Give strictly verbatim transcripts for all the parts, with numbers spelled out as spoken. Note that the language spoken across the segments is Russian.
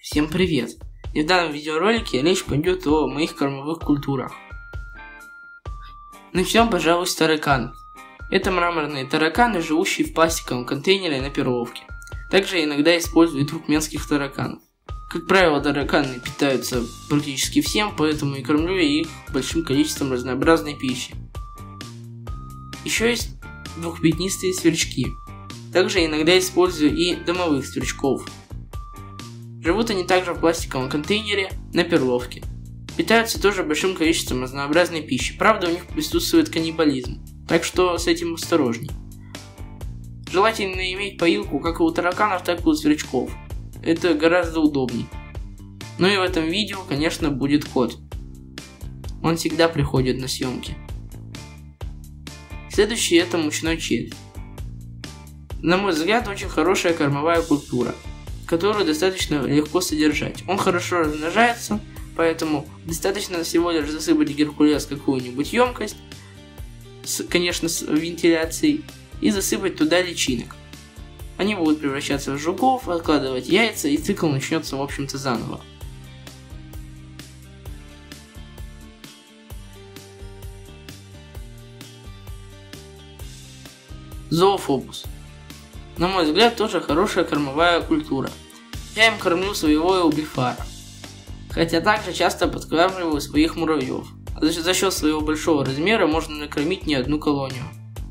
Всем привет! И в данном видеоролике речь пойдет о моих кормовых культурах. Начнем, пожалуй, с тараканов. Это мраморные тараканы, живущие в пластиковом контейнере на перловке. Также я иногда использую туркменских тараканов. Как правило, тараканы питаются практически всем, поэтому и кормлю я их большим количеством разнообразной пищи. Еще есть двухпятнистые сверчки. Также иногда использую и домовых сверчков. Живут они также в пластиковом контейнере на перловке. Питаются тоже большим количеством разнообразной пищи, правда у них присутствует каннибализм, так что с этим осторожней. Желательно иметь поилку как и у тараканов, так и у сверчков. Это гораздо удобней. Ну и в этом видео, конечно, будет кот. Он всегда приходит на съемки. Следующий это мучной червь. На мой взгляд, очень хорошая кормовая культура, которую достаточно легко содержать. Он хорошо размножается, поэтому достаточно всего лишь засыпать геркулес в какую-нибудь емкость, с, конечно, с вентиляцией, и засыпать туда личинок. Они будут превращаться в жуков, откладывать яйца, и цикл начнется, в общем-то, заново. Зоофобус. На мой взгляд, тоже хорошая кормовая культура. Я им кормлю своего эубифара. Хотя также часто подкармливаю своих муравьев. За счет своего большого размера можно накормить не одну колонию.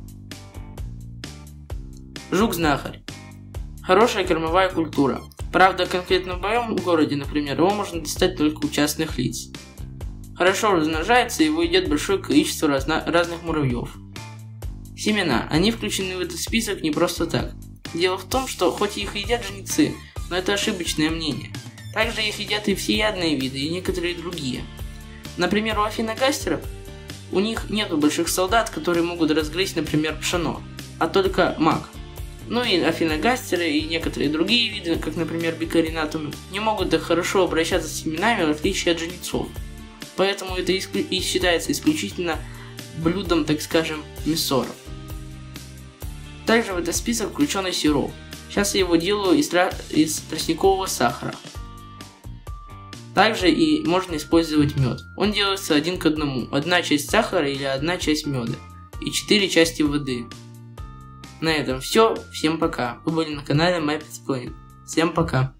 Жук-знахарь. Хорошая кормовая культура. Правда, конкретно в моем городе, например, его можно достать только у частных лиц. Хорошо размножается, его едят большое количество разно- разных муравьев. Семена. Они включены в этот список не просто так. Дело в том, что хоть их едят жнецы, но это ошибочное мнение. Также их едят и всеядные виды, и некоторые другие. Например, у афиногастеров у них нету больших солдат, которые могут разгрызть, например, пшено, а только мак. Ну и афиногастеры и некоторые другие виды, как, например, бикаринатум, не могут так хорошо обращаться с семенами, в отличие от жнецов. Поэтому это исклю... и считается исключительно блюдом, так скажем, мясоров. Также в этот список включен и сироп. Сейчас я его делаю из, тра... из тростникового сахара. Также и можно использовать мед. Он делается один к одному. Одна часть сахара или одна часть меда. И четыре части воды. На этом все. Всем пока. Вы были на канале MyPetsPlanet. Всем пока.